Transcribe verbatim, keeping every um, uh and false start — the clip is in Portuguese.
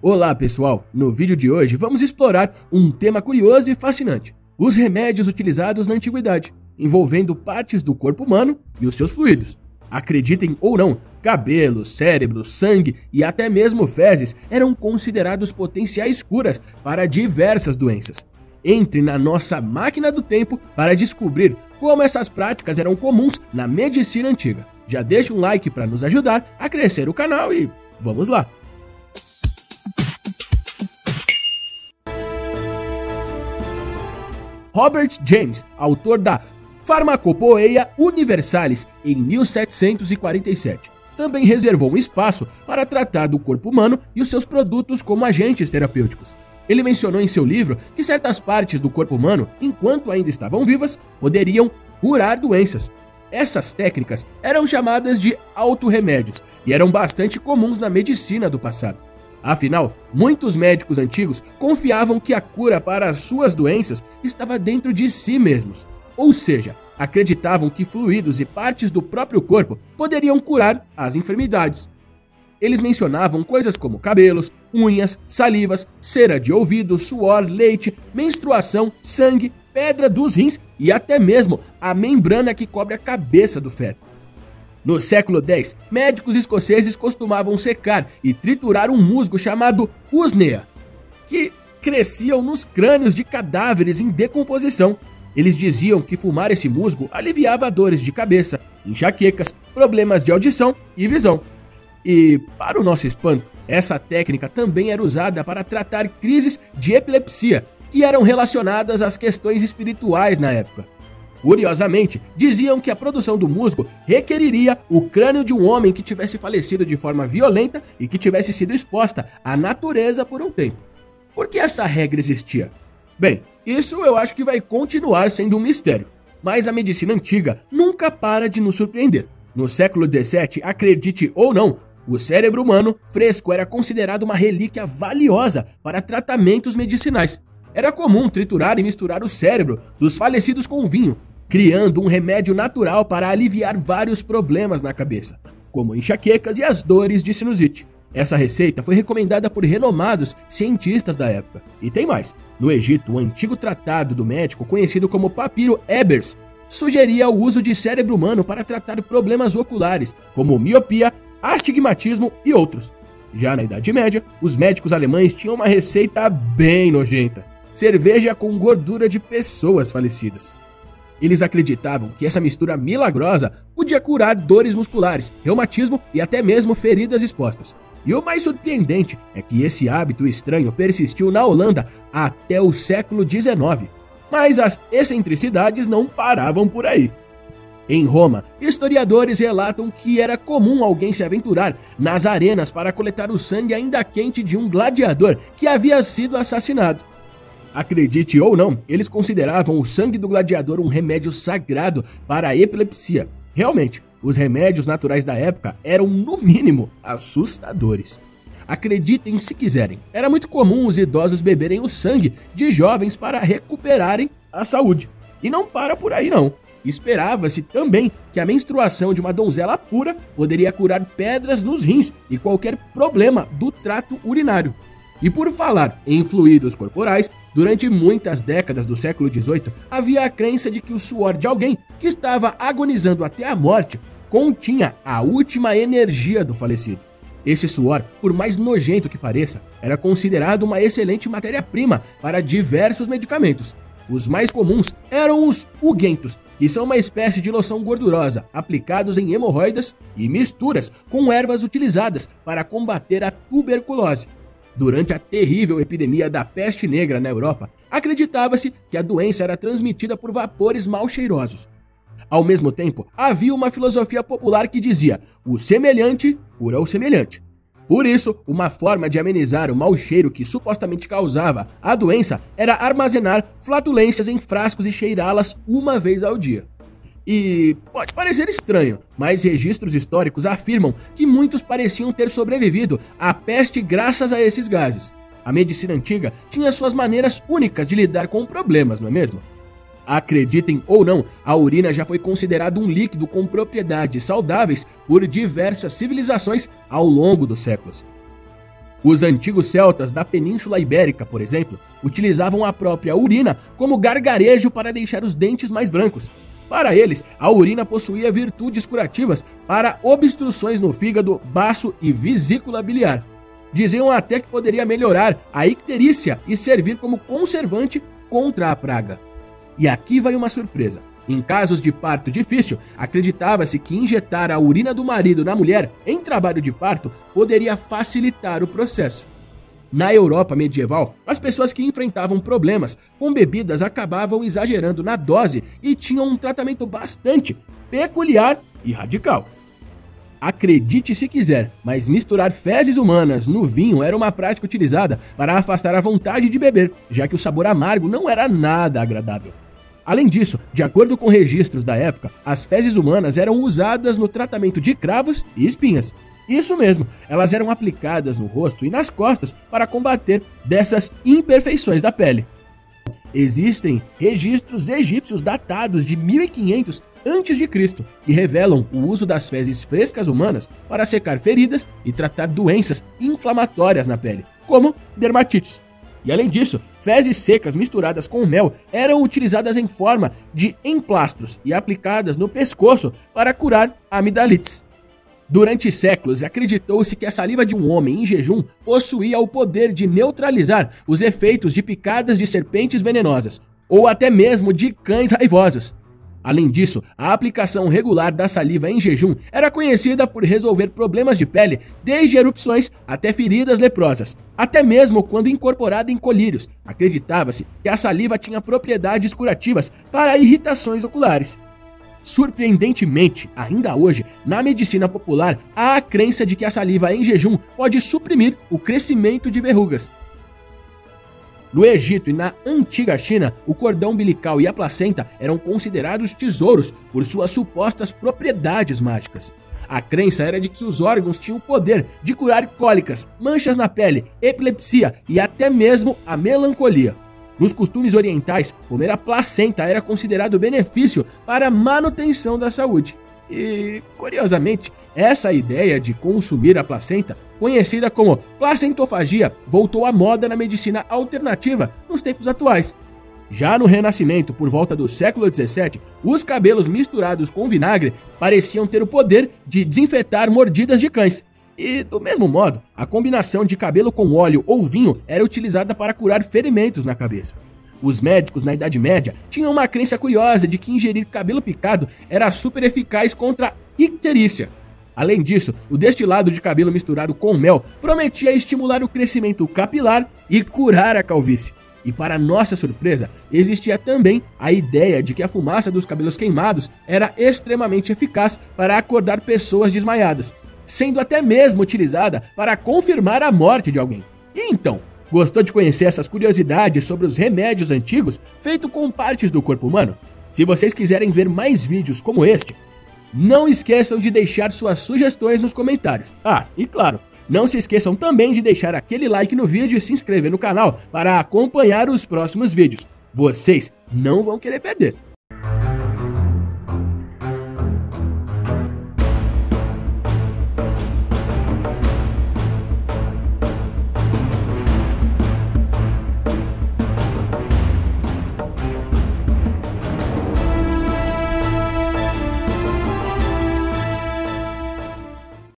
Olá pessoal, no vídeo de hoje vamos explorar um tema curioso e fascinante, os remédios utilizados na antiguidade, envolvendo partes do corpo humano e os seus fluidos. Acreditem ou não, cabelo, cérebro, sangue e até mesmo fezes eram considerados potenciais curas para diversas doenças. Entre na nossa máquina do tempo para descobrir como essas práticas eram comuns na medicina antiga. Já deixa um like para nos ajudar a crescer o canal e vamos lá! Robert James, autor da Pharmacopoeia Universalis em mil setecentos e quarenta e sete, também reservou um espaço para tratar do corpo humano e os seus produtos como agentes terapêuticos. Ele mencionou em seu livro que certas partes do corpo humano, enquanto ainda estavam vivas, poderiam curar doenças. Essas técnicas eram chamadas de autorremédios e eram bastante comuns na medicina do passado. Afinal, muitos médicos antigos confiavam que a cura para as suas doenças estava dentro de si mesmos, ou seja, acreditavam que fluidos e partes do próprio corpo poderiam curar as enfermidades. Eles mencionavam coisas como cabelos, unhas, salivas, cera de ouvido, suor, leite, menstruação, sangue, pedra dos rins e até mesmo a membrana que cobre a cabeça do feto. No século dez, médicos escoceses costumavam secar e triturar um musgo chamado usnea, que cresciam nos crânios de cadáveres em decomposição. Eles diziam que fumar esse musgo aliviava dores de cabeça, enxaquecas, problemas de audição e visão. E, para o nosso espanto, essa técnica também era usada para tratar crises de epilepsia, que eram relacionadas às questões espirituais na época. Curiosamente, diziam que a produção do musgo requeriria o crânio de um homem que tivesse falecido de forma violenta e que tivesse sido exposta à natureza por um tempo. Por que essa regra existia? Bem, isso eu acho que vai continuar sendo um mistério, mas a medicina antiga nunca para de nos surpreender. No século dezessete, acredite ou não, o cérebro humano fresco era considerado uma relíquia valiosa para tratamentos medicinais. Era comum triturar e misturar o cérebro dos falecidos com vinho, criando um remédio natural para aliviar vários problemas na cabeça, como enxaquecas e as dores de sinusite. Essa receita foi recomendada por renomados cientistas da época. E tem mais, no Egito, o antigo tratado do médico, conhecido como Papiro Ebers, sugeria o uso de cérebro humano para tratar problemas oculares, como miopia, astigmatismo e outros. Já na Idade Média, os médicos alemães tinham uma receita bem nojenta: cerveja com gordura de pessoas falecidas. Eles acreditavam que essa mistura milagrosa podia curar dores musculares, reumatismo e até mesmo feridas expostas. E o mais surpreendente é que esse hábito estranho persistiu na Holanda até o século dezenove. Mas as excentricidades não paravam por aí. Em Roma, historiadores relatam que era comum alguém se aventurar nas arenas para coletar o sangue ainda quente de um gladiador que havia sido assassinado. Acredite ou não, eles consideravam o sangue do gladiador um remédio sagrado para a epilepsia. Realmente, os remédios naturais da época eram, no mínimo, assustadores. Acreditem se quiserem, era muito comum os idosos beberem o sangue de jovens para recuperarem a saúde. E não para por aí não. Esperava-se também que a menstruação de uma donzela pura poderia curar pedras nos rins e qualquer problema do trato urinário. E por falar em fluidos corporais, durante muitas décadas do século dezoito, havia a crença de que o suor de alguém que estava agonizando até a morte continha a última energia do falecido. Esse suor, por mais nojento que pareça, era considerado uma excelente matéria-prima para diversos medicamentos. Os mais comuns eram os unguentos, que são uma espécie de loção gordurosa, aplicados em hemorroidas e misturas com ervas utilizadas para combater a tuberculose. Durante a terrível epidemia da peste negra na Europa, acreditava-se que a doença era transmitida por vapores mal cheirosos. Ao mesmo tempo, havia uma filosofia popular que dizia: o semelhante cura o semelhante. Por isso, uma forma de amenizar o mau cheiro que supostamente causava a doença era armazenar flatulências em frascos e cheirá-las uma vez ao dia. E pode parecer estranho, mas registros históricos afirmam que muitos pareciam ter sobrevivido à peste graças a esses gases. A medicina antiga tinha suas maneiras únicas de lidar com problemas, não é mesmo? Acreditem ou não, a urina já foi considerado um líquido com propriedades saudáveis por diversas civilizações ao longo dos séculos. Os antigos celtas da Península Ibérica, por exemplo, utilizavam a própria urina como gargarejo para deixar os dentes mais brancos. Para eles, a urina possuía virtudes curativas para obstruções no fígado, baço e vesícula biliar. Diziam até que poderia melhorar a icterícia e servir como conservante contra a praga. E aqui vai uma surpresa. Em casos de parto difícil, acreditava-se que injetar a urina do marido na mulher em trabalho de parto poderia facilitar o processo. Na Europa medieval, as pessoas que enfrentavam problemas com bebidas acabavam exagerando na dose e tinham um tratamento bastante peculiar e radical. Acredite se quiser, mas misturar fezes humanas no vinho era uma prática utilizada para afastar a vontade de beber, já que o sabor amargo não era nada agradável. Além disso, de acordo com registros da época, as fezes humanas eram usadas no tratamento de cravos e espinhas. Isso mesmo, elas eram aplicadas no rosto e nas costas para combater dessas imperfeições da pele. Existem registros egípcios datados de mil e quinhentos antes de Cristo que revelam o uso das fezes frescas humanas para secar feridas e tratar doenças inflamatórias na pele, como dermatites. E além disso, fezes secas misturadas com mel eram utilizadas em forma de emplastros e aplicadas no pescoço para curar amidalites. Durante séculos, acreditou-se que a saliva de um homem em jejum possuía o poder de neutralizar os efeitos de picadas de serpentes venenosas, ou até mesmo de cães raivosos. Além disso, a aplicação regular da saliva em jejum era conhecida por resolver problemas de pele, desde erupções até feridas leprosas. Até mesmo quando incorporada em colírios, acreditava-se que a saliva tinha propriedades curativas para irritações oculares. Surpreendentemente, ainda hoje, na medicina popular, há a crença de que a saliva em jejum pode suprimir o crescimento de verrugas. No Egito e na antiga China, o cordão umbilical e a placenta eram considerados tesouros por suas supostas propriedades mágicas. A crença era de que os órgãos tinham o poder de curar cólicas, manchas na pele, epilepsia e até mesmo a melancolia. Nos costumes orientais, comer a placenta era considerado benefício para a manutenção da saúde. E, curiosamente, essa ideia de consumir a placenta, conhecida como placentofagia, voltou à moda na medicina alternativa nos tempos atuais. Já no Renascimento, por volta do século dezessete, os cabelos misturados com vinagre pareciam ter o poder de desinfetar mordidas de cães. E, do mesmo modo, a combinação de cabelo com óleo ou vinho era utilizada para curar ferimentos na cabeça. Os médicos na Idade Média tinham uma crença curiosa de que ingerir cabelo picado era super eficaz contra a icterícia. Além disso, o destilado de cabelo misturado com mel prometia estimular o crescimento capilar e curar a calvície. E para nossa surpresa, existia também a ideia de que a fumaça dos cabelos queimados era extremamente eficaz para acordar pessoas desmaiadas, sendo até mesmo utilizada para confirmar a morte de alguém. E então, gostou de conhecer essas curiosidades sobre os remédios antigos feitos com partes do corpo humano? Se vocês quiserem ver mais vídeos como este, não esqueçam de deixar suas sugestões nos comentários. Ah, e claro, não se esqueçam também de deixar aquele like no vídeo e se inscrever no canal para acompanhar os próximos vídeos. Vocês não vão querer perder.